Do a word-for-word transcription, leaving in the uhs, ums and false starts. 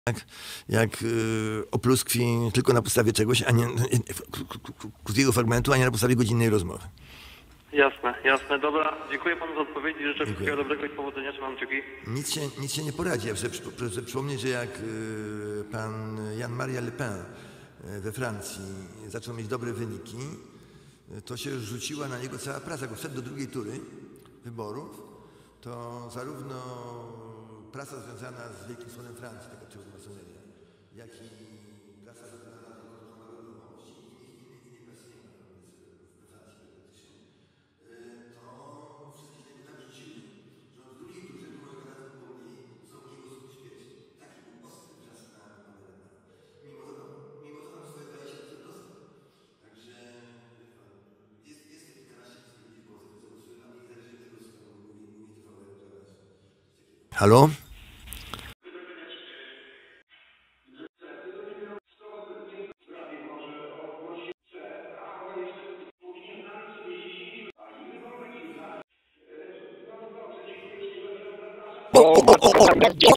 jak, jak yy, opluskwi tylko na podstawie czegoś, a nie krótkiego fragmentu, a nie na podstawie godzinnej rozmowy. Jasne, jasne. Dobra, dziękuję panu za odpowiedzi. Życzę Dziękuję. wszystkiego dobrego i powodzenia. Trzymam kciuki. Nic się, nic się nie poradzi. Ja chcę przypomnieć, że jak yy, pan Jean-Marie Le Pen yy, we Francji zaczął mieć dobre wyniki, yy, to się rzuciła na niego cała prasa. Jak wszedł do drugiej tury wyborów, to zarówno prasa związana z Wielkim Wschodem Francji, taka pseudomasoneria, jak i prasa związana z narodowości i innej prasy nie ma we Francji praktycznie, to wszystkie tego tak rzuciły, że on w drugiej turze było razy było mniej wysokiego skupienia. Taki był ostry czas na Pana Mimo to, mimo to tam swoje dwadzieścia procent dostał. Także jest, jest te kilkanaście procent ludzi w Polsce, co głosują, a mnie zależy od tego, co tam mówi, mówi T V N. Halo? O, o, o, o, o.